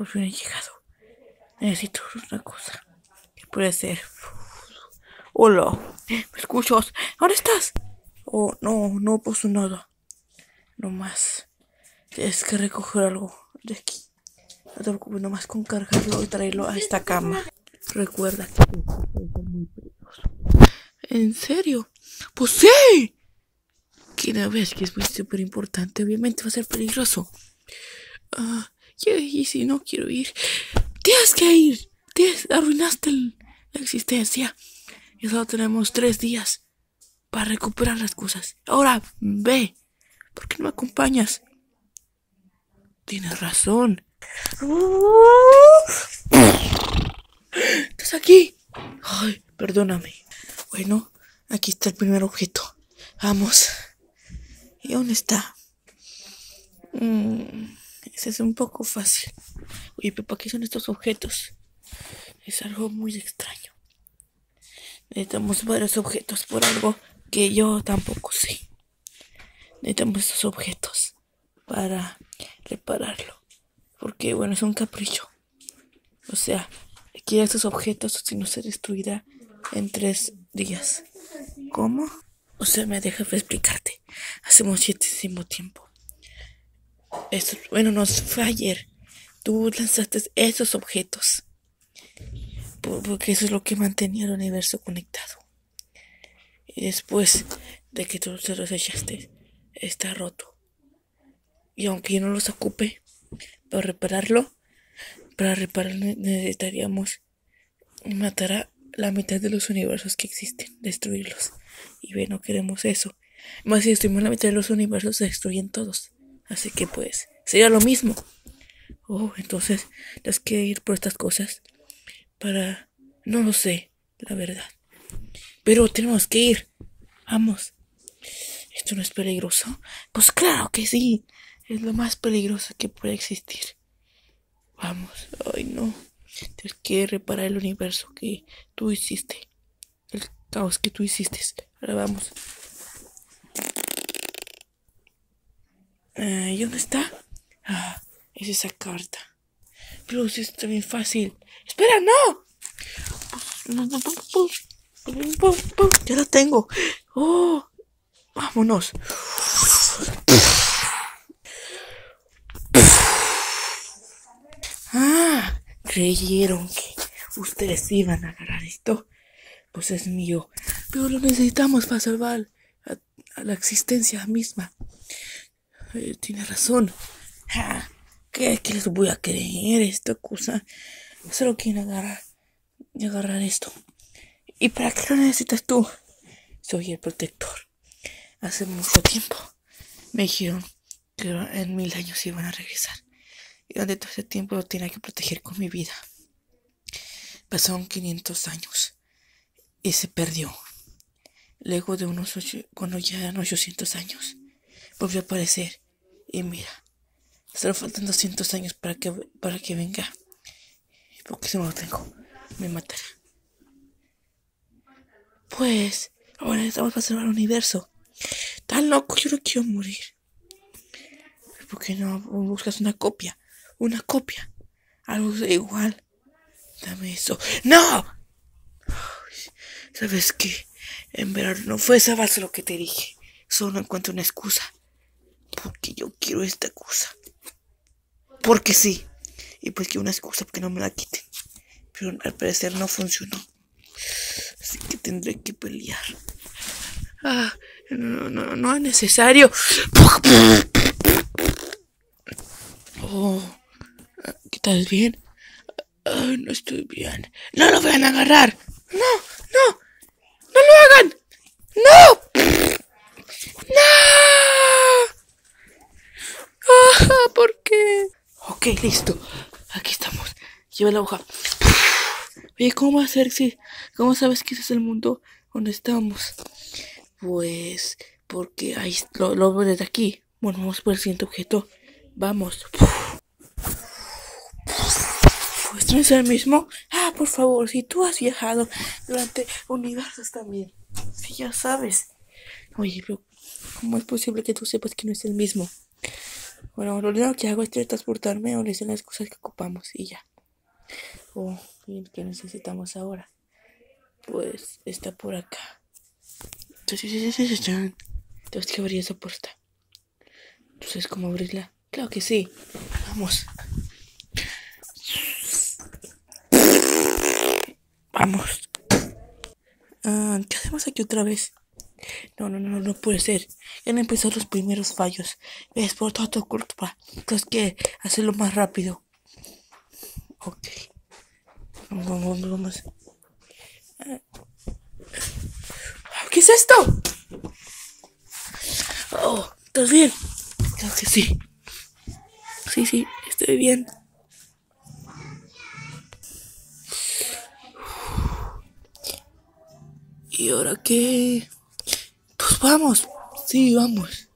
por fin he llegado. Necesito una cosa. ¿Qué puede ser? Hola, ¿me escuchas? ¿Dónde estás? Oh, no, no pasó nada. No más. Tienes que recoger algo de aquí. No te preocupes, nomás con cargarlo y traerlo a esta cama. Recuerda que puede ser muy peligroso. ¿En serio? Pues sí. Que una vez que es muy súper importante, obviamente va a ser peligroso. Y si no quiero ir, tienes que ir. Arruinaste la existencia. Y solo tenemos 3 días para recuperar las cosas. Ahora, ve. ¿Por qué no me acompañas? Tienes razón. ¿Estás aquí? Ay, perdóname. Bueno, aquí está el primer objeto. Vamos. ¿Y dónde está? Ese es un poco fácil. Oye, pero ¿para qué son estos objetos? Es algo muy extraño. Necesitamos varios objetos por algo que yo tampoco sé. Necesitamos estos objetos para repararlo. Porque, bueno, es un capricho. O sea, aquí estos objetos, si no se destruirá en 3 días. ¿Cómo? O sea, déjame explicarte. Hace muchísimo tiempo. Bueno, no fue ayer. Tú lanzaste esos objetos. Porque eso es lo que mantenía el universo conectado. Y después de que tú los echaste, está roto. Y aunque yo no los ocupe, para repararlo necesitaríamos matar a la mitad de los universos que existen, destruirlos. Y ve, no queremos eso. Más si destruimos la mitad de los universos, se destruyen todos. Así que pues, sería lo mismo. Entonces, tienes que ir por estas cosas para... No lo sé, la verdad. Pero tenemos que ir. Vamos. ¿Esto no es peligroso? Pues claro que sí. Es lo más peligroso que puede existir. Vamos. Ay, no. Tienes que reparar el universo que tú hiciste. El caos que tú hiciste. Ahora vamos. ¿Y dónde está? Es esa carta. Pero sí está bien fácil. ¡Espera, no! Ya la tengo. Vámonos. Creyeron que ustedes iban a agarrar esto. Pues es mío. Pero lo necesitamos para salvar a la existencia misma. Tiene razón. ¿Qué les voy a creer esta cosa? Solo quieren agarrar esto. ¿Y para qué lo necesitas tú? Soy el protector. Hace mucho tiempo me dijeron que en 1000 años iban a regresar. Y durante todo ese tiempo lo tenía que proteger con mi vida. Pasaron 500 años y se perdió. Luego de cuando ya eran 800 años, volvió a aparecer. Y mira, solo faltan 200 años para que venga. Porque si no lo tengo, me matará. Pues, ahora necesitamos para salvar el universo. Tan loco, yo no quiero morir. ¿Por qué no buscas una copia? Una copia. Algo igual. Dame eso. ¡No! ¿Sabes qué? En verdad no fue esa base lo que te dije. Solo encuentro una excusa. Porque yo quiero esta cosa. Porque sí. Y pues quiero una excusa porque no me la quiten. Pero al parecer no funcionó. Así que tendré que pelear. No es necesario. ¿Qué tal? ¿Bien? No estoy bien. ¡No lo vayan a agarrar! ¡No! ¡No! ¡No lo hagan! ¡No! ¡No! ¿Por qué? Ok, listo. Aquí estamos. Lleva la hoja. Oye, ¿cómo va a ser si... ¿Cómo sabes que ese es el mundo donde estamos? Pues... Porque ahí lo veo desde aquí. Bueno, vamos por el siguiente objeto. Vamos. Pues no es el mismo. Por favor, si tú has viajado durante universos también. Si ya sabes. Oye, pero ¿cómo es posible que tú sepas que no es el mismo? Bueno, lo único que hago es transportarme o le dicen las cosas que ocupamos y ya. O que necesitamos ahora. Pues está por acá. Entonces, ¿qué abrir esa puerta? Entonces, ¿cómo abrirla? Claro que sí. Vamos. Vamos. ¿Qué hacemos aquí otra vez? No puede ser. Ya han empezado los primeros fallos. Es por toda tu culpa. Entonces, ¿qué? Hacerlo más rápido. Ok. Vamos. ¿Qué es esto? Oh, ¿estás bien? Creo que sí. Sí, estoy bien. ¿Y ahora qué? Pues vamos. Sí, vamos.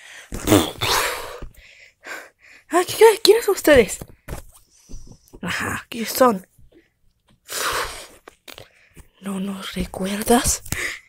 ¿Quiénes son ustedes? Ajá, ¿quiénes son? ¿No nos recuerdas?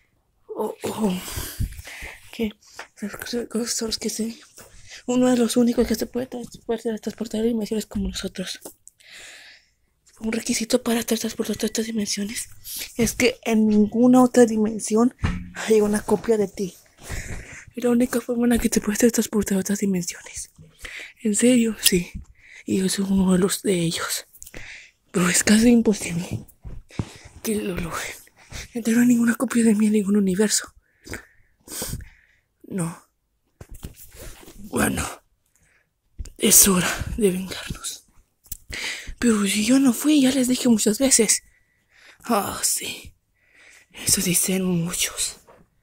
¿Qué? Son los que sí. Uno de los únicos que se puede transportar dimensiones como nosotros. Un requisito para transportar todas estas dimensiones es que en ninguna otra dimensión hay una copia de ti. Es la única forma en la que te puedes transportar a otras dimensiones. ¿En serio? Sí. Y yo soy uno de los de ellos. Pero es casi imposible que lo logren. No hay ninguna copia de mí en ningún universo. No. Bueno, es hora de vengarnos. Pero si yo no fui, ya les dije muchas veces. Ah, sí. Eso dicen muchos.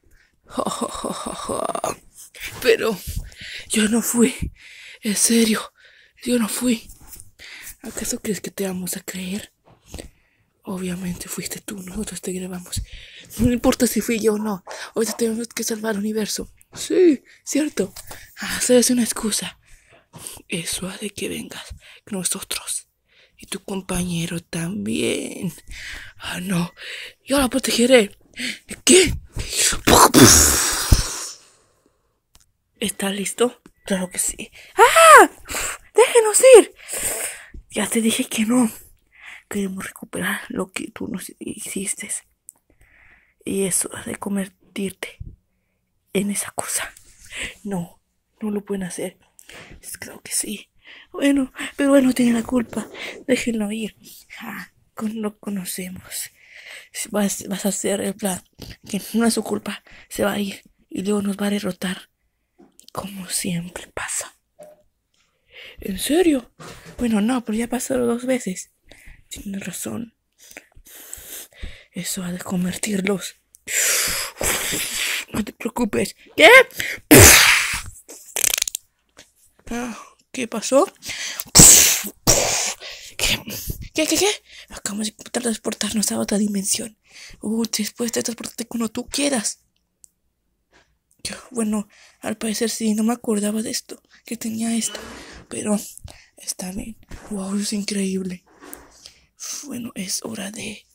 Pero yo no fui. En serio, yo no fui. ¿Acaso crees que te vamos a creer? Obviamente fuiste tú, nosotros te grabamos. No importa si fui yo o no. Hoy tenemos que salvar el universo. Sí, cierto. ¿Sabes una excusa? Eso hace que vengas con nosotros. Y tu compañero también. No. Yo la protegeré. ¿Qué? ¿Estás listo? Claro que sí. ¡Déjenos ir! Ya te dije que no. Queremos recuperar lo que tú nos hiciste. Y eso de convertirte en esa cosa. No lo pueden hacer. Creo que sí. Pero él no tiene la culpa. Déjenlo ir. Lo conocemos. Vas a hacer el plan. Que no es su culpa. Se va a ir. Y luego nos va a derrotar. Como siempre pasa. ¿En serio? Bueno, no, pero ya pasaron 2 veces. Tienes razón. Eso ha de convertirlos. No te preocupes. ¿Qué? ¿Qué pasó? ¿Qué? Acabamos de transportarnos a otra dimensión. Después de transportarte cuando tú quieras. Bueno, al parecer sí, no me acordaba de esto, que tenía esto. Pero está bien. Wow, es increíble. Bueno, es hora de...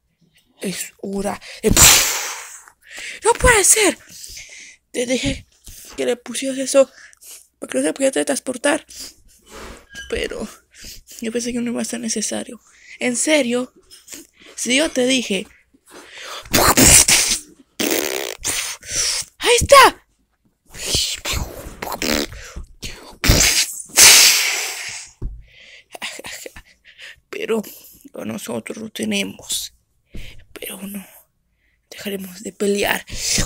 ¡No puede ser! Te dije que le pusieras eso para que no se pudiera transportar. Pero yo pensé que no iba a ser necesario. ¿En serio? Si yo te dije... ¡Ahí está! Pero nosotros lo tenemos. Pero no dejaremos de pelear.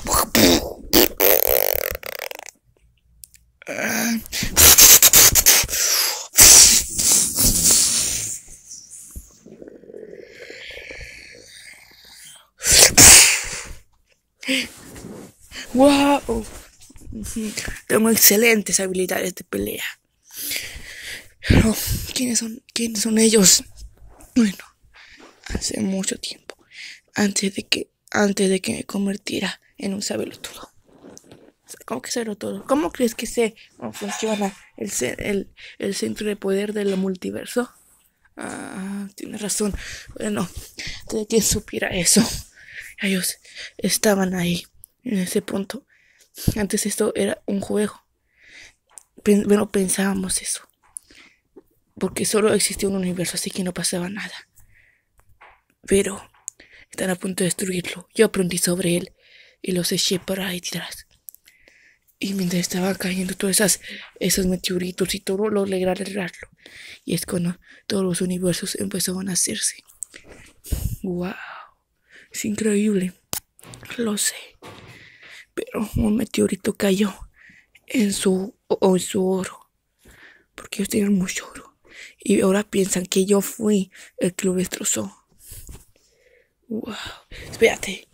¡Wow! Tengo excelentes habilidades de pelea. Pero, ¿quiénes son ellos? Bueno, hace mucho tiempo, antes de que me convirtiera en un sabelotodo. ¿Cómo que sabelotodo? ¿Cómo crees que sé cómo funciona el centro de poder del multiverso? Tienes razón. Bueno, de que supiera eso. Ellos estaban ahí, en ese punto. Antes esto era un juego. bueno, pensábamos eso. Porque solo existía un universo, así que no pasaba nada. Pero están a punto de destruirlo. Yo aprendí sobre él y los eché para ahí atrás. Y mientras estaban cayendo todos esos meteoritos y todo, logré arreglarlo. Y es cuando todos los universos empezaron a hacerse. ¡Wow! Es increíble. Lo sé. Pero un meteorito cayó en su oro. Porque ellos tienen mucho oro. Y ahora piensan que yo fui el que lo destrozó. ¡Wow! Espérate.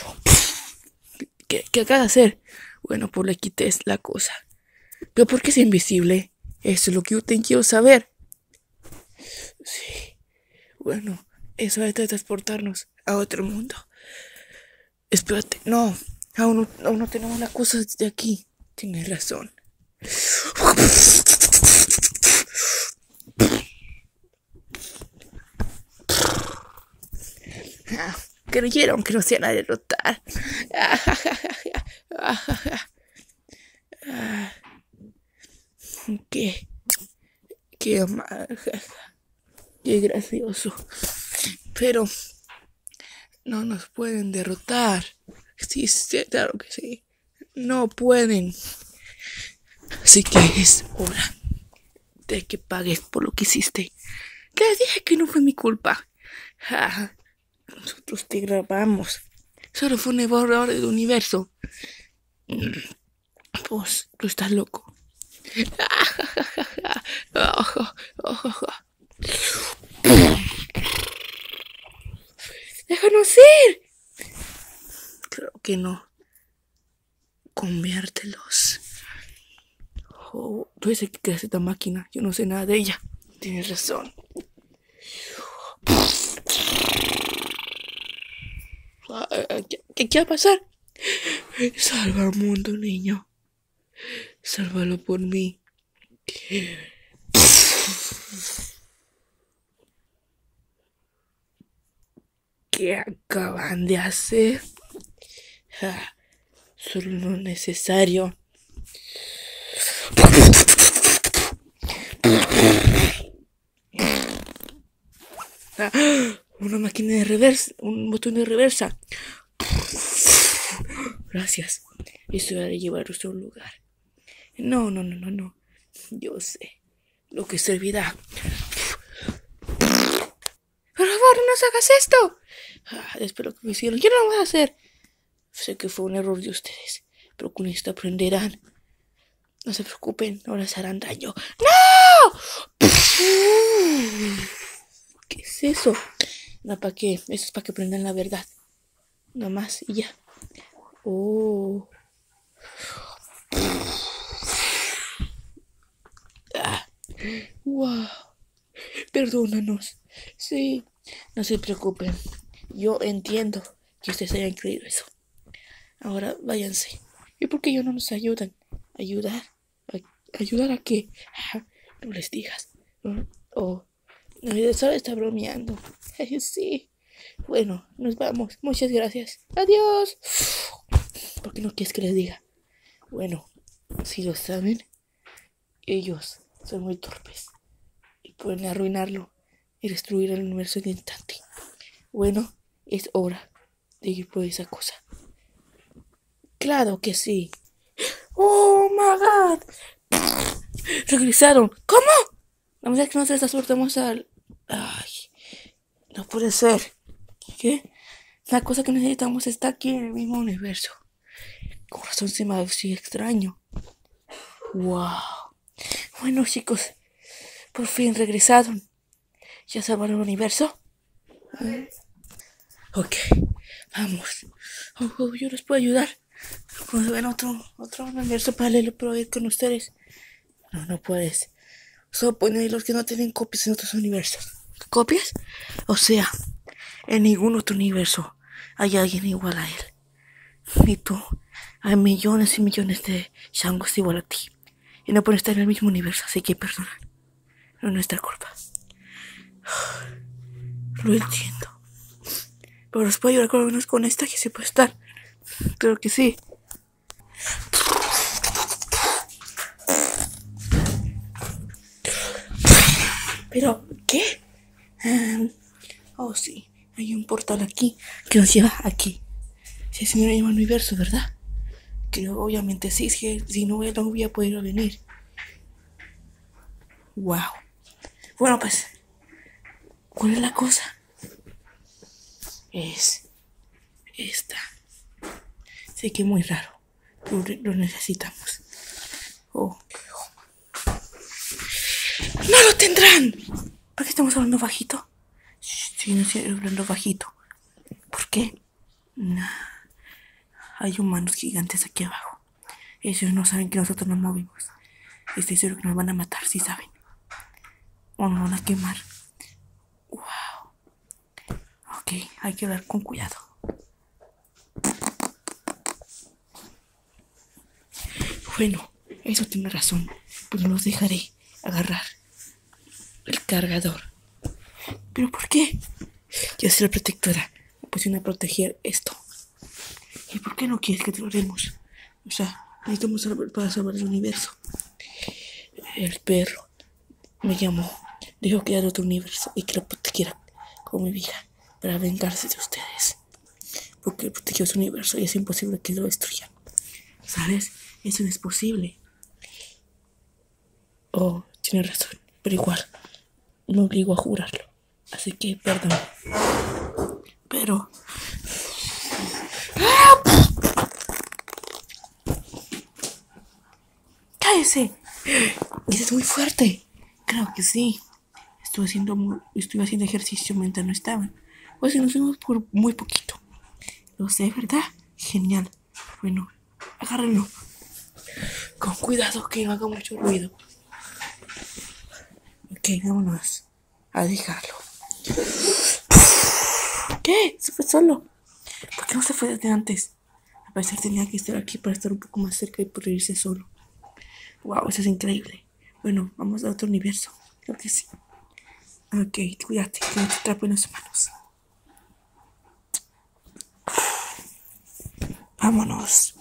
¿Qué acaba de hacer? Bueno, pues le quité la cosa. ¿Pero por qué es invisible? Eso es lo que yo quiero saber. Sí. Bueno, eso es de transportarnos a otro mundo. Espérate, no. Aún no tenemos las cosas de aquí. Tienes razón. Creyeron que nos iban a derrotar. Qué qué gracioso. Pero no nos pueden derrotar. Sí, claro que sí. No pueden. Así que es hora de que pagues por lo que hiciste. Les dije que no fue mi culpa. Nosotros te grabamos. Solo fue un error del universo. Pues tú estás loco. ¡Déjanos ir! Creo que no. Conviértelos. Oh, tú eres el que creaste esta máquina. Yo no sé nada de ella. Tienes razón. ¿Qué va a pasar? Salva al mundo, niño. Sálvalo por mí. ¿Qué acaban de hacer? Solo lo necesario. Una máquina de reversa, un botón de reversa. Gracias. Esto va a llevar a otro lugar. No. Yo sé lo que servirá. Por favor, no nos hagas esto. Espero que me hicieron. Yo no lo voy a hacer. Sé que fue un error de ustedes, pero con esto aprenderán. No se preocupen, no les harán daño. ¡No! ¿Qué es eso? No, ¿para qué? Eso es para que aprendan la verdad. Nada más y ya. Oh. Wow. Perdónanos. Sí, no se preocupen. Yo entiendo que ustedes hayan creído eso. Ahora váyanse. ¿Y por qué ellos no nos ayudan? ¿Ayudar? ¿Ayudar a qué? No les digas. No, solo está bromeando. Sí. Bueno, nos vamos. Muchas gracias. Adiós. ¿Por qué no quieres que les diga? Bueno, si lo saben, ellos son muy torpes y pueden arruinarlo y destruir el universo en un instante. Bueno, es hora de ir por esa cosa. Claro que sí. ¡Oh, my God! Regresaron. ¿Cómo? Vamos a que nos transportamos al... Ay, no puede ser. ¿Qué? La cosa que necesitamos está aquí en el mismo universo. Con razón se me hace extraño. Wow. Bueno, chicos, por fin regresaron. ¿Ya salvaron el universo? Ok, vamos. Yo les puedo ayudar. Pues ven otro universo paralelo para ir con ustedes. No puedes. Solo pueden ir los que no tienen copias en otros universos. ¿Copias? O sea, en ningún otro universo hay alguien igual a él. Y tú, hay millones y millones de changos igual a ti. Y no pueden estar en el mismo universo, así que perdona. No es nuestra culpa. Lo entiendo. Pero los puedo ayudar con menos con esta que se puede estar. Creo que sí. Pero, ¿qué? Oh, sí. Hay un portal aquí que nos lleva aquí. Sí, se me llama universo, ¿verdad? Que obviamente sí, si no, él no hubiera podido venir. Wow. Bueno, pues, ¿cuál es la cosa? Es esta. Sé que es muy raro. Lo necesitamos. Oh. ¡No lo tendrán! ¿Por qué estamos hablando bajito? Sí, no estoy hablando bajito. ¿Por qué? Nah. Hay humanos gigantes aquí abajo. Ellos no saben que nosotros nos movimos. Estoy seguro que nos van a matar, si saben. O nos van a quemar. Wow. Ok, hay que hablar con cuidado. Bueno, eso tiene razón. Pero los dejaré agarrar el cargador. ¿Pero por qué? Yo soy la protectora. Me pusieron a proteger esto. ¿Y por qué no quieres que te lo demos? O sea, necesitamos salvar para salvar el universo. El perro me llamó. Dijo que era de otro universo y que lo protegiera con mi vida para vengarse de ustedes. Porque él protegió su universo y es imposible que lo destruyan. ¿Sabes? Eso no es posible. Oh, tiene razón. Pero igual, me obligo a jurarlo. Así que, perdón. Pero... ¡cállese! Eso es muy fuerte. Claro que sí. Estuve haciendo ejercicio mientras no estaban. O sea, nos vimos por muy poquito. Lo sé, ¿verdad? Genial. Bueno, agárrenlo. Con cuidado, que no haga mucho ruido. Ok, vámonos a dejarlo. ¿Qué? Se fue solo. ¿Por qué no se fue desde antes? A pesar tenía que estar aquí para estar un poco más cerca y poder irse solo. Wow, eso es increíble. Bueno, vamos a otro universo. Creo que sí. Ok, cuídate, que no te atrapen las manos. Vámonos.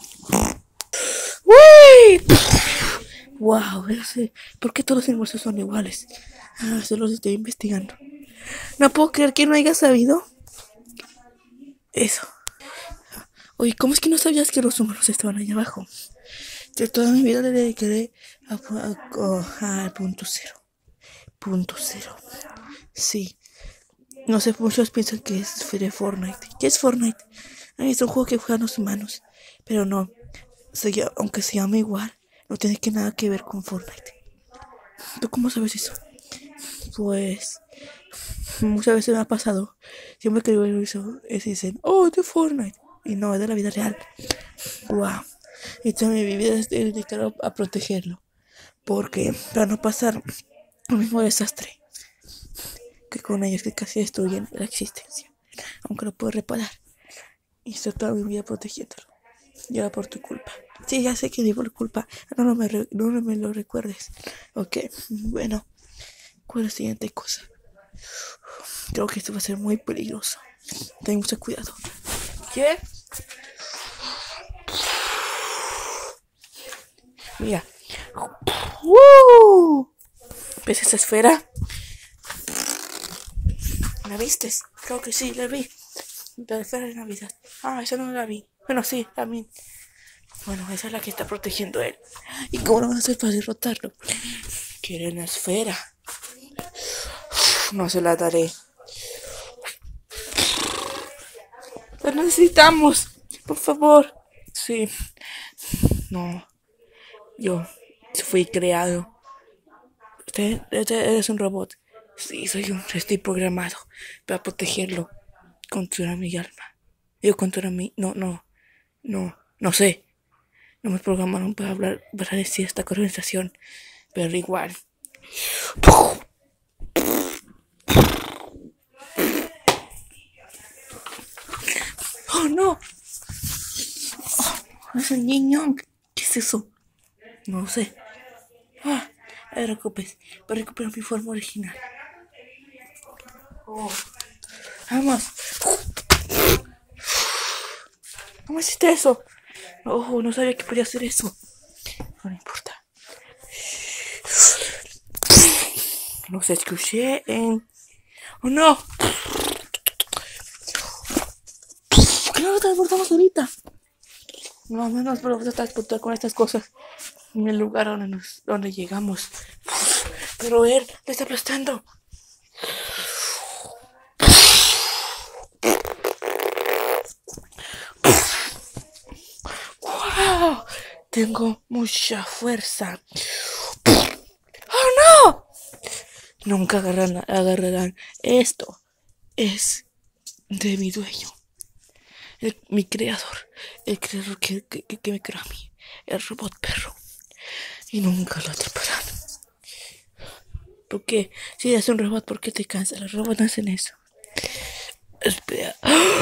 ¡Uy! Wow, ¿por qué todos los universos son iguales? Solo los estoy investigando. No puedo creer que no haya sabido eso. Oye, ¿cómo es que no sabías que los humanos estaban allá abajo? Yo toda mi vida le dedicaré al punto cero. Punto cero. Sí. No sé, muchos piensan que es de Fortnite. ¿Qué es Fortnite? Es un juego que juegan los humanos. Pero no. Aunque se llame igual, no tiene que nada que ver con Fortnite. ¿Tú cómo sabes eso? Pues muchas veces me ha pasado. Siempre que veo eso, dicen, oh, de Fortnite. Y no, es de la vida real. Wow. Y toda mi vida es dedicado a protegerlo. Porque para no pasar el mismo desastre que con ellos, que casi destruyen la existencia. Aunque lo puedo reparar. Y estoy toda mi vida protegiéndolo. Y ahora por tu culpa. Sí, ya sé que di por culpa. No me lo recuerdes. Ok, bueno. ¿Cuál es la siguiente cosa? Creo que esto va a ser muy peligroso. Ten mucho cuidado. ¿Qué? Mira. ¿Ves esa esfera? ¿La viste? Creo que sí, la vi. La esfera de Navidad. Esa no la vi. Bueno, sí, también. Bueno, esa es la que está protegiendo a él. ¿Y cómo lo van a hacer para derrotarlo? Quieren la esfera. No se la daré. La necesitamos. Por favor. Sí. No. Yo fui creado. Usted es un robot. Sí, estoy programado para protegerlo contra mi alma. Yo contra mí. No sé. No me programaron para hablar, para decir esta conversación. Pero igual. ¡Oh, no! Es un niño. ¿Qué es eso? No lo sé. No te preocupes. Voy a recuperar mi forma original. Vamos. ¿Cómo hiciste eso? No sabía que podía hacer eso. No importa. Los escuché en... ¡Oh, no! ¿Qué no lo transportamos ahorita? No, no nos podemos transportar con estas cosas en el lugar donde llegamos. Pero él le está aplastando. ¡Wow! Tengo mucha fuerza. ¡Oh, no! Nunca agarrarán. Esto es de mi dueño. Mi creador. El creador que me creó a mí. El robot perro. Y nunca lo atraparán. ¿Por qué? Si eres un robot, ¿por qué te cansas? Los robots no hacen eso. Espera.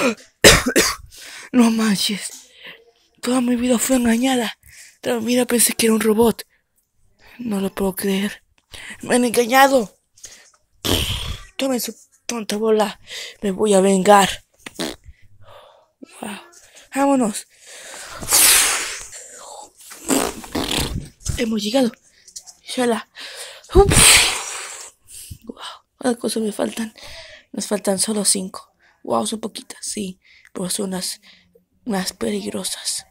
No manches. Toda mi vida fue engañada. Toda mi vida pensé que era un robot. No lo puedo creer. Me han engañado. Tomen su tonta bola. Me voy a vengar. Wow. Vámonos. Hemos llegado. Shala. Wow. ¿Cuántas cosas me faltan? Nos faltan solo 5. Wow, son poquitas, sí. Pero son unas peligrosas.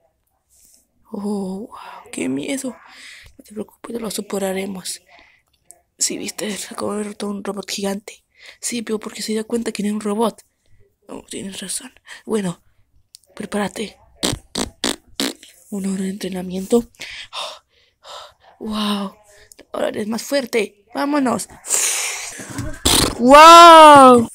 Oh, wow, qué miedo. No te preocupes, lo superaremos. Sí, viste, acabo de ver todo un robot gigante. Sí, pero porque se dio cuenta que era un robot. Oh, tienes razón. Bueno, prepárate. 1 hora de entrenamiento. Wow, ahora eres más fuerte. Vámonos. Wow.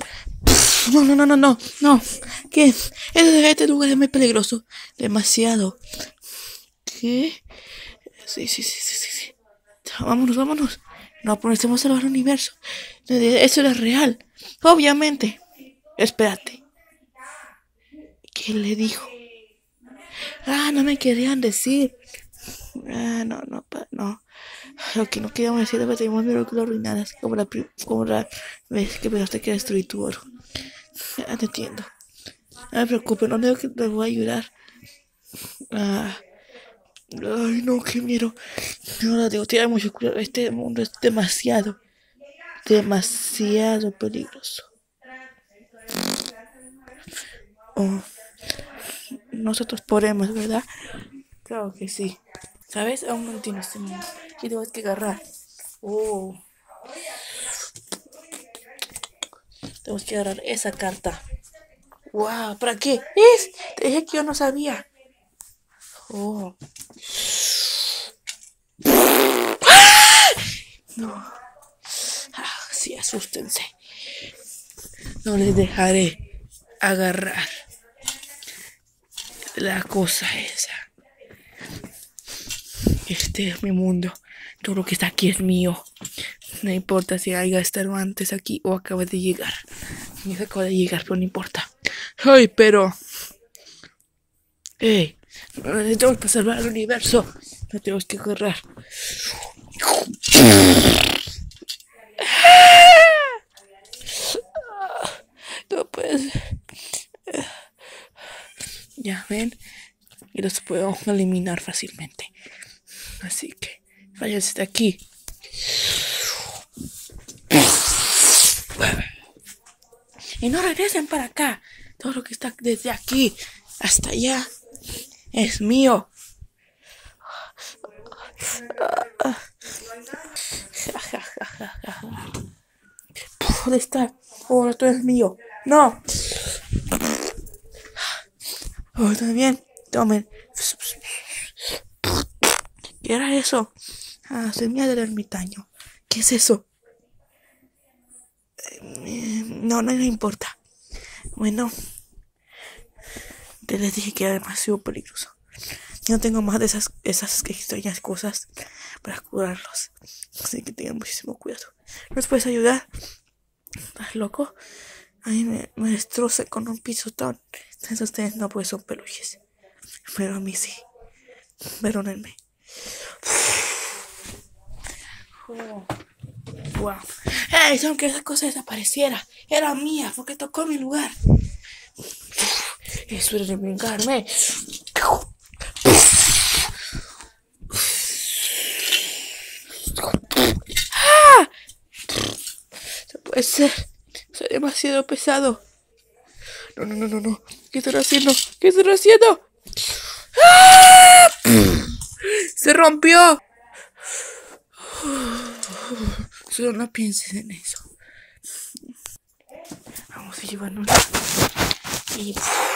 No. ¿Qué? Este lugar es muy peligroso. Demasiado. ¿Qué? Sí. Vámonos. No podemos salvar el universo. Eso era real. Obviamente. Espérate. ¿Qué le dijo? No me querían decir. No. Lo que no queríamos decir es que teníamos miedo que lo arruinaras. Como la vez que pensaste que destruir tu oro. Ya te entiendo. No me preocupes, no digo que te voy a ayudar. Ay, no, qué miedo. No, digo, tiene mucho cuidado. Este mundo es demasiado peligroso. Oh, nosotros podemos, ¿verdad? Claro que sí. ¿Sabes? Aún no entiendo este mundo. Y tengo que agarrar. Oh. Tenemos que agarrar esa carta. Wow, ¿para qué? Te dije que yo no sabía. Oh. No. Sí, asústense. No les dejaré agarrar la cosa esa. Este es mi mundo. Todo lo que está aquí es mío. No importa si haya estado antes aquí o acaba de llegar. Yo acabo de llegar, pero no importa. Ay, pero... tenemos que salvar al universo. No tenemos que agarrar. No puedes. Ya ven. Y los puedo eliminar fácilmente. Así que váyanse de aquí. Y no regresen para acá. Todo lo que está desde aquí hasta allá es mío. ¿Dónde está? Oh, todo es mío. No. Oh, está bien. Tomen. ¿Qué era eso? Semilla del ermitaño. ¿Qué es eso? No importa. Bueno, te les dije que era demasiado peligroso. No tengo más de esas extrañas cosas para curarlos. Así que tengan muchísimo cuidado. ¿Nos puedes ayudar? ¿Estás loco? A mí me destroza con un pisotón. Entonces ustedes no, pues son peluches. Pero a mí sí. Perdónenme. Wow. ¡Hey! Aunque esa cosa desapareciera. Era mía porque tocó mi lugar. Eso era de vengarme. puede ser. Soy demasiado pesado. No. ¿Qué estoy haciendo? ¿Qué estoy haciendo? ¡Ah! Se rompió. Solo no pienses en eso. Vamos a llevarnos. Y...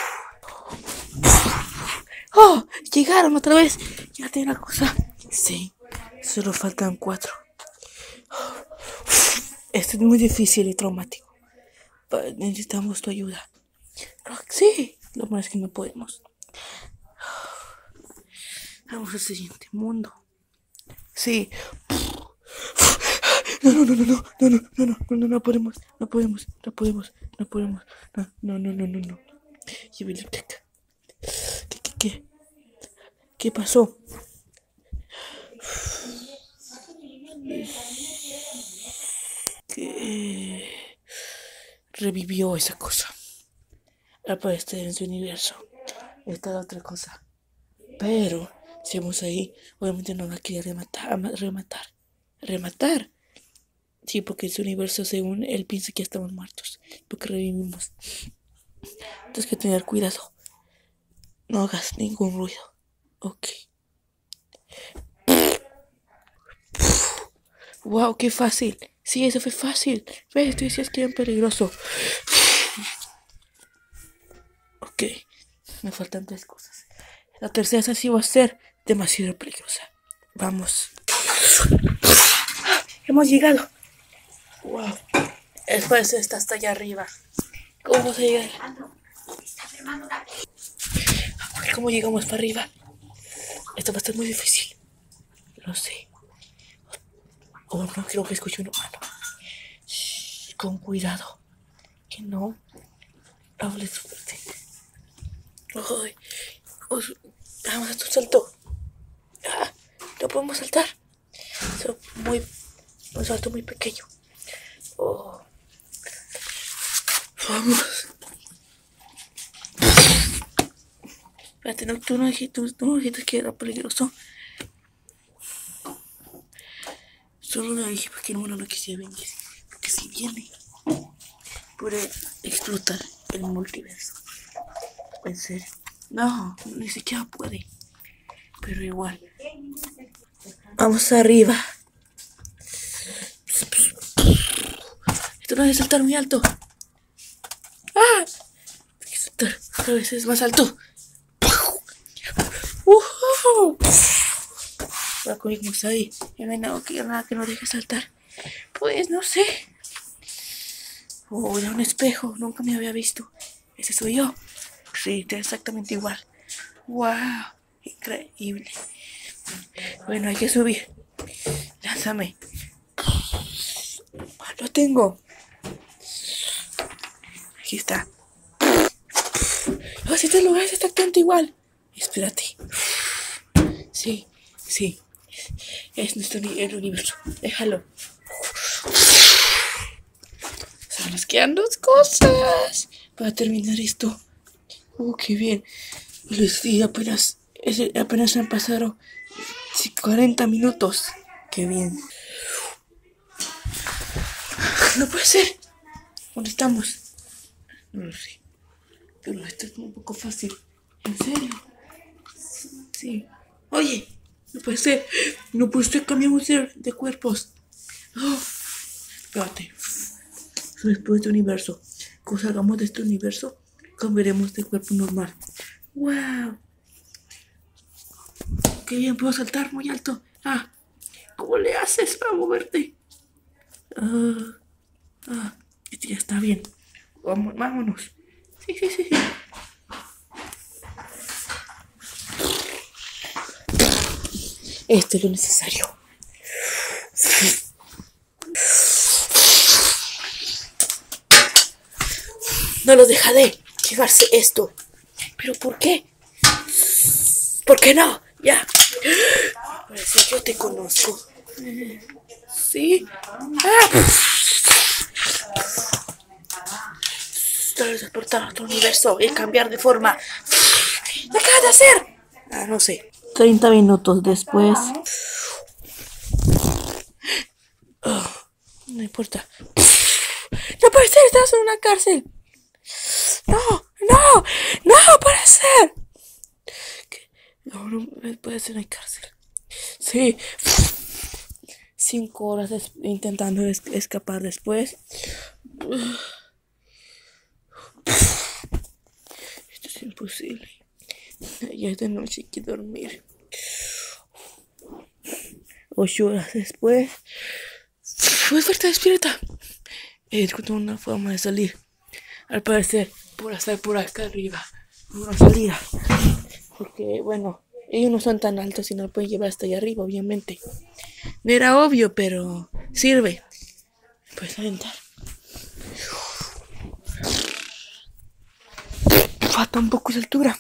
¡Oh! Llegaron otra vez. Ya tengo una cosa. Sí. Solo faltan 4. Esto es muy difícil y traumático. Necesitamos tu ayuda. Sí. Lo malo es que no podemos. Vamos al siguiente mundo. Sí. No podemos. No. Y biblioteca. ¿Qué pasó? Que revivió esa cosa. Al parecer en su universo está la otra cosa. Pero si vamos ahí, obviamente nos va a querer rematar. Sí, porque en su universo, según él, piensa que ya estamos muertos, porque revivimos. Entonces hay que tener cuidado. No hagas ningún ruido. Ok. Wow, qué fácil. Sí, eso fue fácil. ¿Ves? Tú decías que era peligroso. Ok. Me faltan 3 cosas. La tercera sí va a ser demasiado peligrosa. Vamos. Hemos llegado. Wow. Después está hasta allá arriba. ¿Cómo vamos a llegar? ¿Cómo llegamos para arriba? Esto va a estar muy difícil. Lo sé. Oh, no creo que escuche un humano. Shh, con cuidado. Que no hables fuerte. Ay, vamos a un salto. No podemos saltar. Es un salto muy pequeño. Oh. Vamos. Espérate, tú no dijiste que era peligroso. Solo lo dije porque no quisiera venir. Porque si viene, puede explotar el multiverso. En serio. No, ni siquiera puede. Pero igual. Vamos arriba. Esto no debe saltar muy alto. ¡Ah! Hay que saltar a veces más alto. Para cogimos ahí. Y no hay nada que nos deje saltar. Pues no sé. Oh, era un espejo. Nunca me había visto. Ese soy yo. Sí, está exactamente igual. Wow. Increíble. Bueno, hay que subir. Lánzame. Lo tengo. Aquí está. Oh, este lugar es exactamente igual. Espérate. Sí. Es el universo. Déjalo. Solo nos quedan 2 cosas para terminar esto. Qué bien. Y apenas han pasado 40 minutos. Qué bien. No puede ser. ¿Dónde estamos? No lo sé. Pero esto es un poco fácil. ¿En serio? Sí. Oye, no puede ser. Cambiamos de cuerpos. Espérate. Después de este universo. Cuando salgamos de este universo, cambiaremos de cuerpo normal. ¡Wow! ¡Qué bien! Puedo saltar muy alto. ¿Cómo le haces para moverte? Esto ya está bien. Vámonos. Sí. Esto es lo necesario. No los dejaré llevarse esto. ¿Pero por qué? ¿Por qué no? Ya. Parece que yo te conozco. ¿Sí? Transportar a otro universo y cambiar de forma. ¿Qué acabas de hacer? No sé. 30 minutos después. No importa. estás en una cárcel. No, no, no puede ser. No, no puede ser en cárcel. Sí. 5 horas intentando escapar después. Esto es imposible. Ya es de noche, hay que dormir. 8 horas después. Fue fuerte, despierta. Encontré una forma de salir. Al parecer, por estar por acá arriba. Una salida. Porque, bueno, ellos no son tan altos y no pueden llevar hasta allá arriba, obviamente. No era obvio, pero sirve. Puedes aventar. Falta un poco de altura.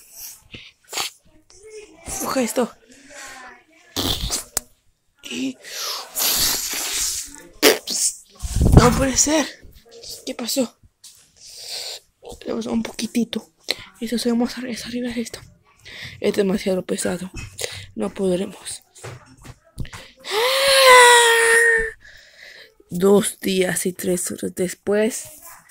Coge esto. Y... no puede ser. ¿Qué pasó? Tenemos un poquitito. Eso sabemos arriba de esto. Es demasiado pesado. No podremos. 2 días y 3 horas después.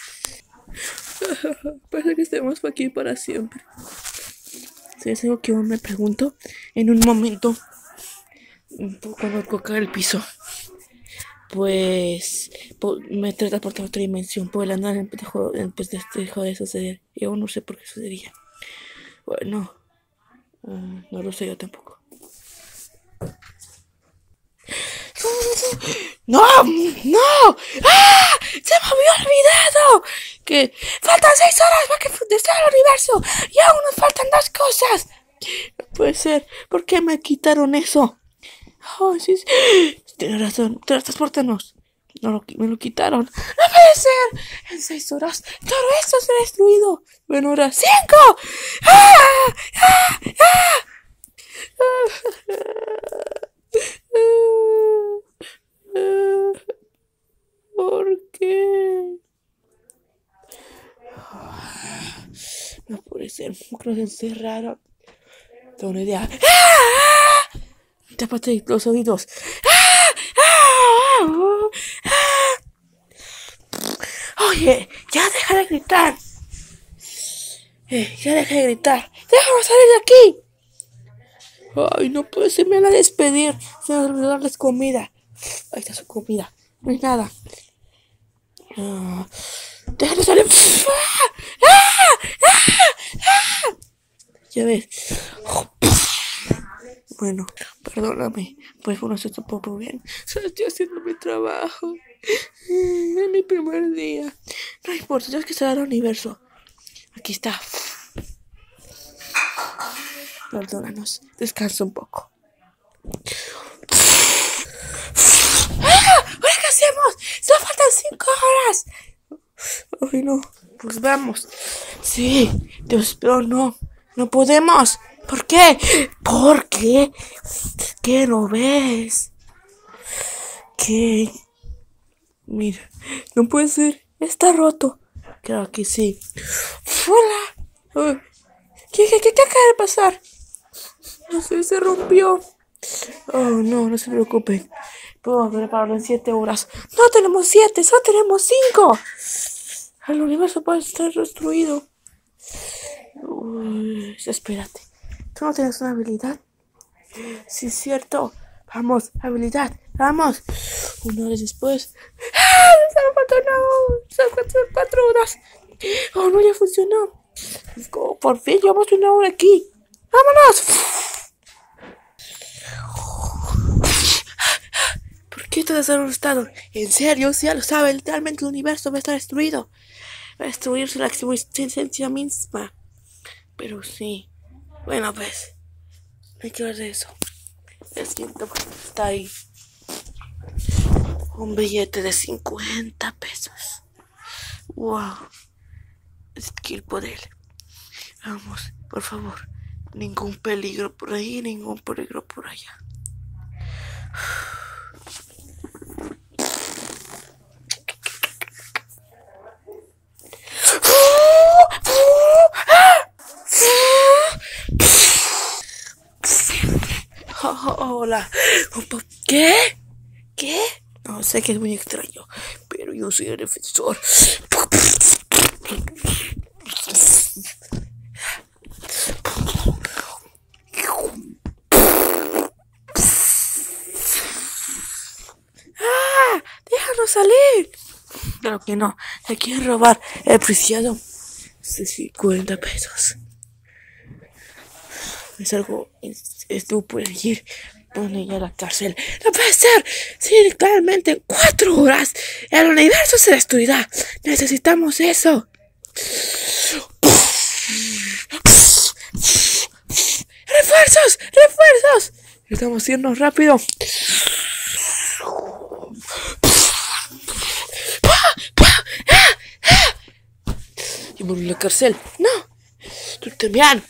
Parece que estemos aquí para siempre. Si es algo que aún me pregunto. En un momento, cuando toca el piso, pues me transporta a otra dimensión. Por la nada dejó de suceder. Y aún no sé por qué sucedería. Bueno, no lo sé yo tampoco. ¡No! ¡No! ¡Ah! ¡Se me había olvidado! Que faltan 6 horas para que destruya el universo y aún nos faltan 2 cosas. No puede ser. ¿Por qué me quitaron eso? Oh, sí. Tienes razón. Transportanos. Me lo quitaron. ¡No puede ser! En 6 horas todo esto se ha destruido. Bueno, ahora 5. ¡Ah! ¡Ah! ¡Ah! ¿Por qué? No puede ser. Nos encerraron. Tengo una idea. ¡Ah! Tápate los oídos. Oye, ya deja de gritar. Ya deja de gritar. Déjame salir de aquí. Ay, no puede ser, me van a despedir. Se me olvidó darles comida. Ahí está su comida. No hay nada. Déjame salir. Ya ves. Bueno, perdóname. Pues bueno, se topó muy bien. Solo estoy haciendo mi trabajo. Es mi primer día. No importa, Dios que se da el universo. Aquí está. Perdónanos. Descansa un poco. ¿Ahora qué hacemos? Solo faltan 5 horas. Ay, no. Pues vamos. Sí. Dios, pero no. No podemos. ¿Por qué? ¿Por qué? ¿Qué no ves? ¿Qué? Mira. No puede ser. Está roto. Claro que sí. Hola. ¿Qué acaba de pasar? No sé, se rompió. Oh, no, no se preocupen. Podemos prepararlo en 7 horas. No tenemos 7, solo tenemos 5. El universo puede estar destruido. Uy, espérate. ¿Tú no tienes una habilidad? Sí, es cierto. Vamos, habilidad. Vamos. 1 hora después. ¡Ah! Solo faltan 4 horas. Oh, no, ya funcionó. Oh, por fin, llevamos 1 hora aquí. ¡Vámonos! ¿Por qué te has asustado? En serio, si ya lo sabe, literalmente el universo va a estar destruido. Va a destruirse la existencia misma. Pero sí. Bueno, pues. No hay que hablar de eso. El siento que está ahí. Un billete de 50 pesos. Wow. Es que ir por él. Vamos, por favor. Ningún peligro por ahí, ningún peligro por allá. Hola. ¿Qué? ¿Qué? No sé que es muy extraño, pero pero yo soy el defensor. ¡Ah! ¡Déjanos salir! Claro que no, te quieren robar el preciado. Sí, 40 pesos. Es algo, tú puedes ir, pone ya a la cárcel. ¡No puede ser! Sí, claramente en 4 horas el universo se destruirá. Necesitamos eso. ¡Refuerzos! ¡Refuerzos! Estamos yendo rápido. Y volví a la cárcel. ¡No! ¡Tú también!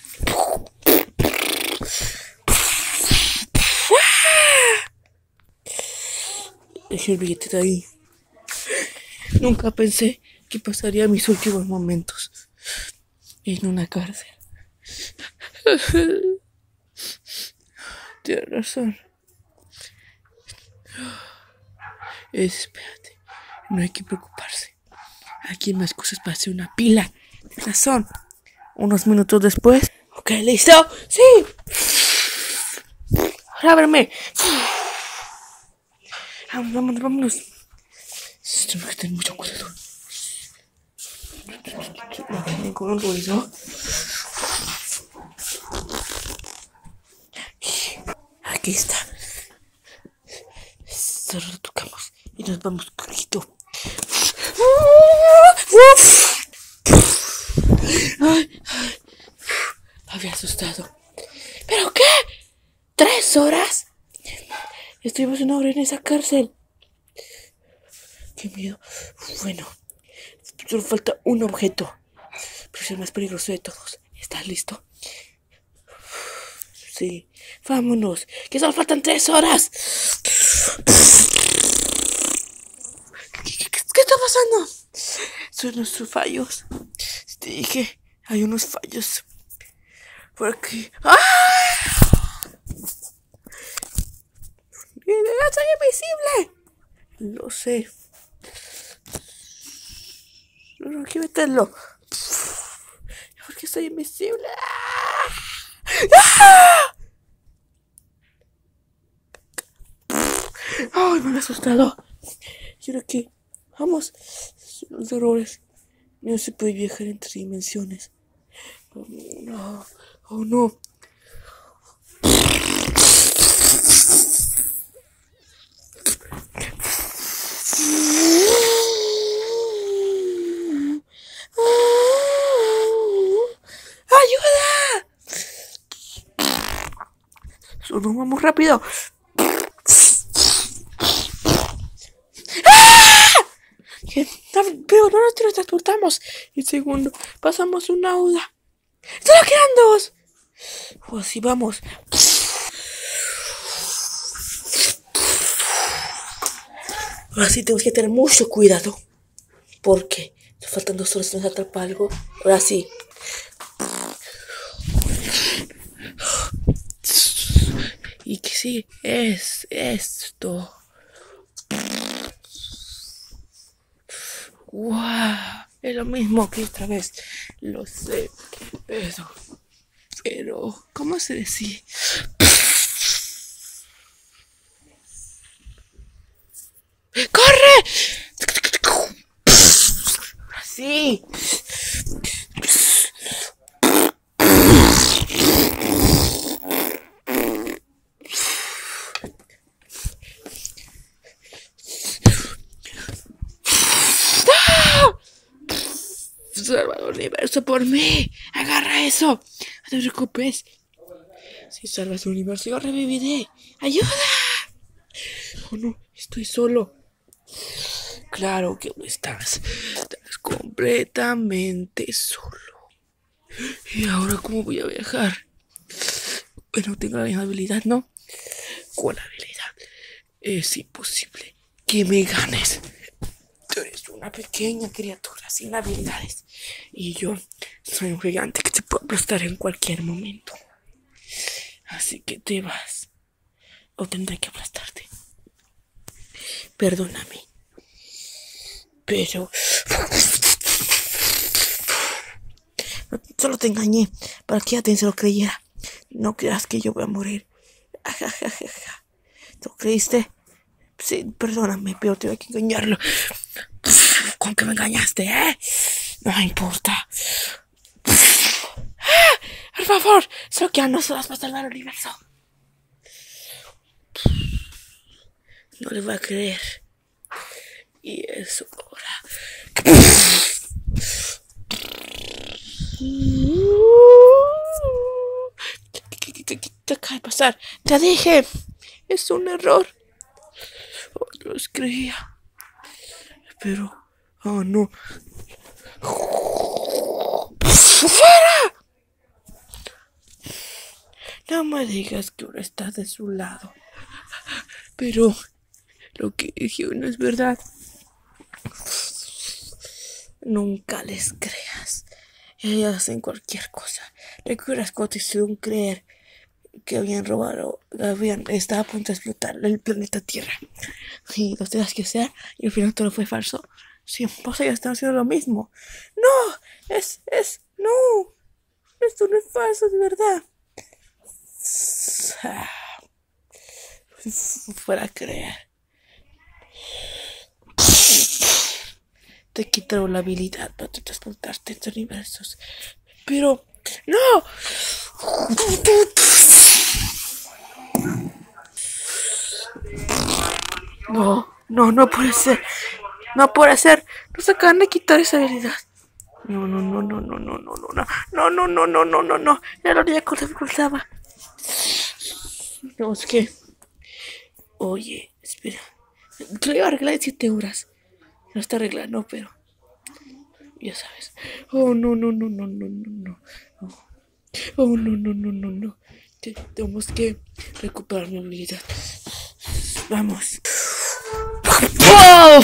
Dejé el billete de ahí. Nunca pensé que pasaría mis últimos momentos en una cárcel. Tienes razón. Espérate, no hay que preocuparse. Aquí hay más cosas para hacer una pila. Tienes razón. Unos minutos después. Ok, listo. ¡Sí! ¡Ábreme! Vámonos, vámonos. Tengo que tener mucho cuidado. No hay ningún ruido. Aquí está. Solo lo tocamos y nos vamos corriendo. Ay, había asustado. ¿Pero qué? ¿3 horas? Estuvimos 1 hora en esa cárcel. Qué miedo. Bueno, solo falta un objeto, pero es el más peligroso de todos. ¿Estás listo? Sí. Vámonos, que solo faltan 3 horas. ¿Qué está pasando? Son nuestros fallos. Te dije, hay unos fallos por aquí. ¡Ah! ¡Soy invisible! Lo sé. No quiero meterlo. Porque soy invisible. ¡Ah! ¡Ay, me he asustado! Y ahora que vamos, son los errores. No se puede viajar entre dimensiones. Oh, no, oh no. ¡Ayuda! Solo vamos rápido. Pero no nos transportamos. Y segundo, pasamos una auda. ¡Solo quedan 2! Pues así vamos. Ahora sí tenemos que tener mucho cuidado. Porque nos faltan 2 horas, nos atrapa algo. Ahora sí. ¿Y qué sí es esto? ¡Wow! Es lo mismo que esta vez. Lo sé. Pero, ¿cómo se decía? ¡Corre! Así. Salva el universo por mí. Agarra eso. No te preocupes. Si salvas el universo, yo reviviré. ¡Ayuda! Oh no, estoy solo. Claro que no estás. Estás completamente solo. ¿Y ahora cómo voy a viajar? Bueno, tengo la misma habilidad, ¿no? ¿Cuál habilidad? Es imposible que me ganes. Tú eres una pequeña criatura sin habilidades. Y yo soy un gigante que te puede aplastar en cualquier momento. Así que te vas. O tendré que aplastarte. Perdóname. Pero... Solo te engañé para que ya se lo creyera. No creas que yo voy a morir. ¿Tú creíste? Sí, perdóname, pero tuve que engañarlo. ¿Con qué me engañaste, No me importa. Por favor, solo que no se las va a salvar el universo. No le voy a creer. Y es hora. ¿Qué acaba de pasar? Te dije. Es un error. Los creía. Pero... Oh, no. ¡Fuera! No me digas que ahora estás de su lado. Pero... Lo que dije no es verdad. Nunca les creas. Ellas hacen cualquier cosa. ¿Recuerdas cuando te hicieron creer que habían robado, estaba a punto de explotar el planeta Tierra? Y lo tenías que hacer y al final todo fue falso. Sí, pues ellos están haciendo lo mismo. No, no. Esto no es falso, de verdad. Fuera a creer. Te quitaron la habilidad para transportarte entre universos. Pero... ¡No! No puede ser. No puede ser. Nos acaban de quitar esa habilidad. No. Era la única cosa que cruzaba. No, es que... Oye, espera. Te lo iba a arreglar en 7 horas. No está arreglando, pero... Ya sabes. Oh, no. Oh, no. Tenemos que recuperar mi habilidad. Vamos. ¡Oh!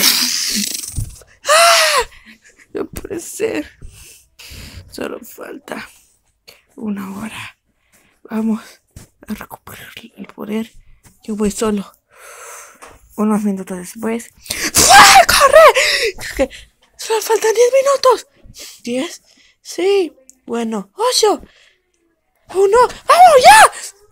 No puede ser. Solo falta 1 hora. Vamos a recuperar el poder. Yo voy solo. Unos minutos después. ¡Corre! Solo faltan 10 minutos. ¿10? Sí. Bueno, 8. 1. ¡Vamos ya!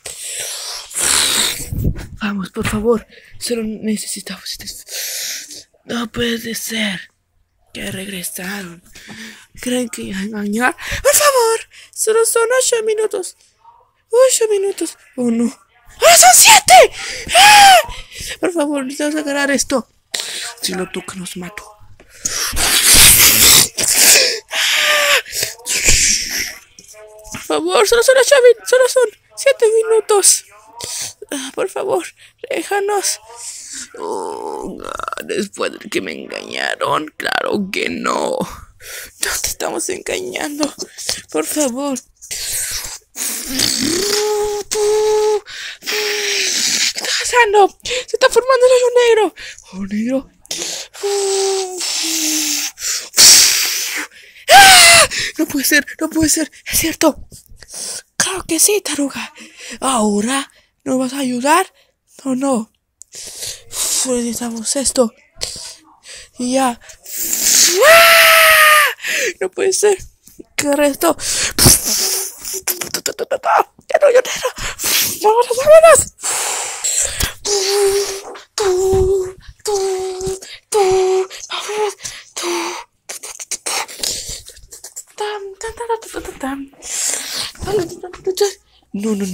Vamos, por favor. Solo necesitamos... No puede ser que regresaron. ¿Creen que iban a engañar? Por favor. Solo son 8 minutos. 8 minutos. Oh, no. ¡Ahora son 7! ¡Ah! Por favor, necesitamos agarrar esto. Si lo toca, nos mato. Por favor, solo son 7 minutos. Por favor, déjanos. Oh, después de que me engañaron, claro que no. No te estamos engañando. Por favor. ¿Qué está pasando? Se está formando el hoyo negro. ¿Hoyo negro? ¡Ah! No puede ser. Es cierto. Claro que sí, taruga. ¿Ahora nos vas a ayudar? No. Necesitamos esto. Y ya. ¡Ah! No puede ser. ¿Qué resto? ¡Ya no! ¡Vámonos! No. ¡La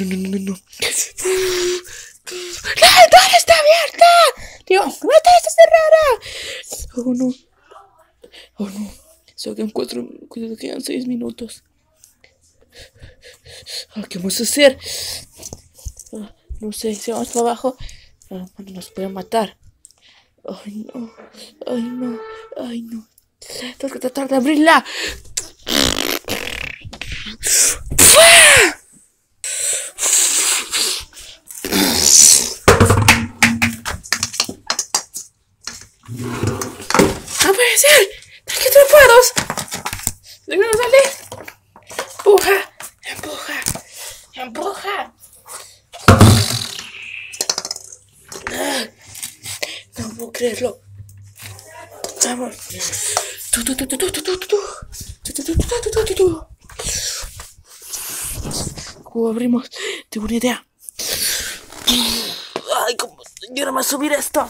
ventana está abierta! Digo, ¡la ventana está cerrada! Oh no. Solo quedan 6 minutos. ¿Qué vamos a hacer? No sé, si vamos para abajo, nos pueden matar. Ay, no. Tengo que tratar de abrirla. ¡No puede ser! ¡Qué atrapados! ¡Déjanos salir! ¡Empuja! No puedo creerlo. Vamos. ¿Cómo abrimos? Tengo una idea. Ay, ¿cómo yo no me voy a subir esto?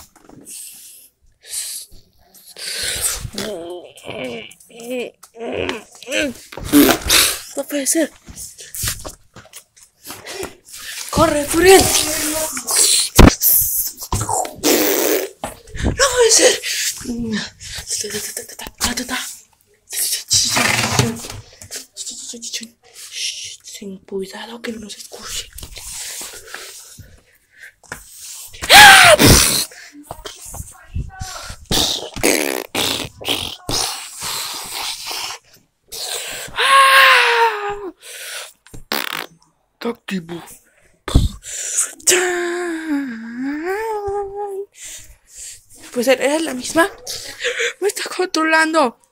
No puede ser. ¡Corre, Furiel! ¡No puede ser! Ten cuidado que no nos escuche. Activo. Pues eres la misma. Me está controlando.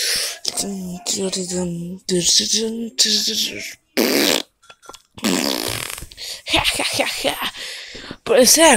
Puede ser.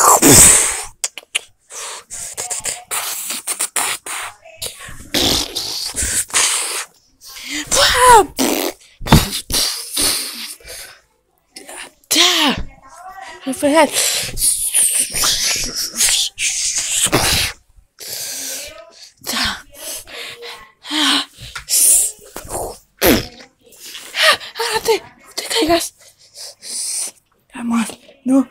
¡Agárrate! ¡No te caigas! Vamos, no.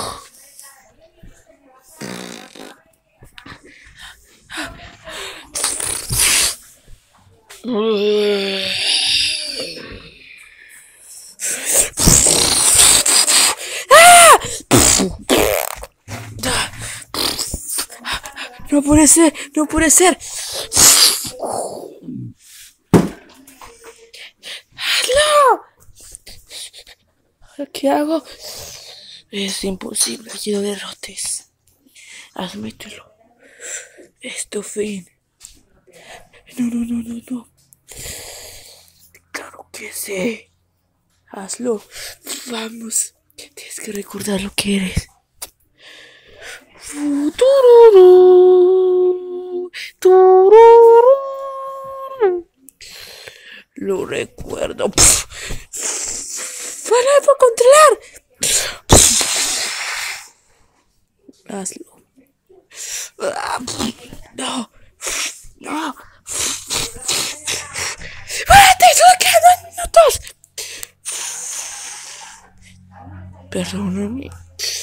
No puede ser, no puede ser. ¡Hazlo! ¿Qué hago? Es imposible, quiero derrotes. Admítelo. Es tu fin. No. Claro que sí. Hazlo. Vamos. Tienes que recordar lo que eres. Lo recuerdo. ¡Para controlar! Hazlo. No. ¡Espérate! ¡Solo quedan 2 minutos! Perdóname.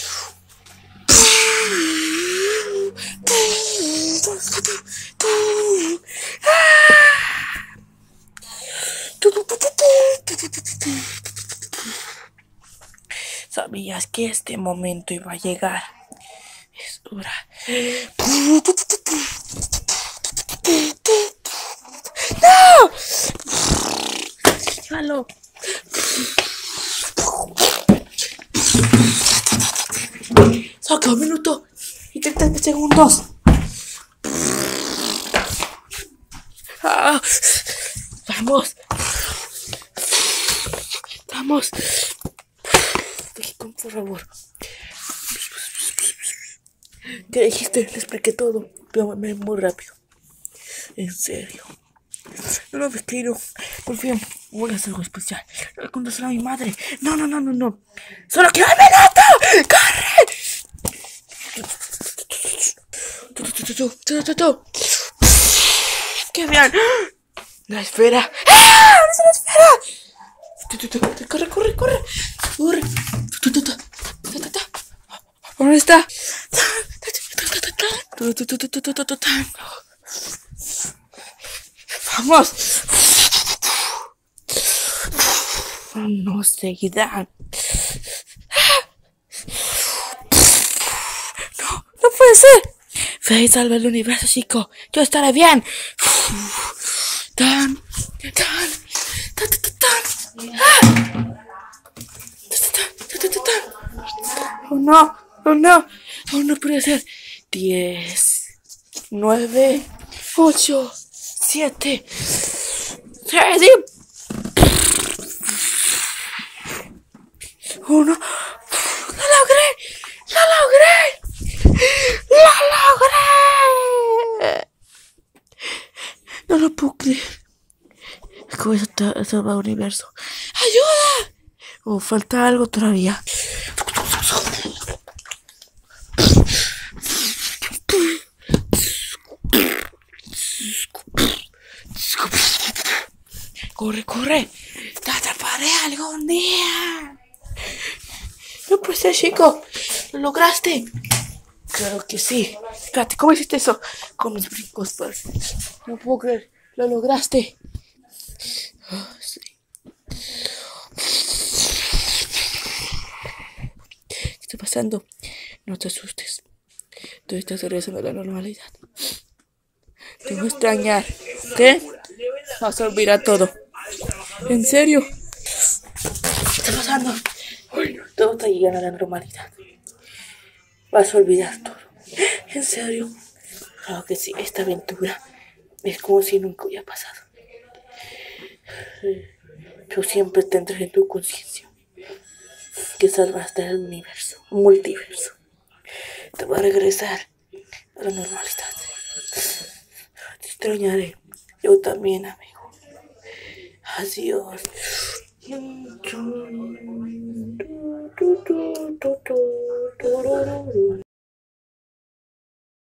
Sabías que este momento iba a llegar. Es hora. ¡No! Llévalo. Saca 1 minuto y 30 segundos. Vamos. Por favor. ¿Qué dijiste? Le expliqué todo. Pero muy rápido. En serio. No lo quiero. Confía. Voy a hacer algo especial. Le voy a contar a mi madre. No. ¡Solo quiero el minuto! ¡Corre! ¡Qué bien! La esfera. ¡Ah! ¡Es una esfera! ¡Corre! ¿Dónde está? ¡Vamos! No seguirán. No puede ser. Ve y salva el universo, chico. Yo estaré bien. Oh no puede ser. 10, 9, 8, 7, 6 y... Oh no. ¡Lo logré! salvar el universo. ¡Ayuda! Oh, falta algo todavía. Corre, corre. Te atraparé algún día. No puede ser, chico. Lo lograste. Claro que sí. Espérate, ¿cómo hiciste eso? Con mis brincos, pues. No puedo creer. Lo lograste. Oh, sí. ¿Qué está pasando? No te asustes. Tú estás regresando a la normalidad. Te voy a extrañar. ¿Qué? Vas a olvidar todo. ¿En serio? ¿Qué está pasando? Todo está llegando a la normalidad. Vas a olvidar todo. ¿En serio? Claro que sí, esta aventura es como si nunca hubiera pasado. Yo siempre tendré en tu conciencia que salvaste el universo, multiverso. Te voy a regresar a la normalidad. Te extrañaré. Yo también, amigo. Adiós.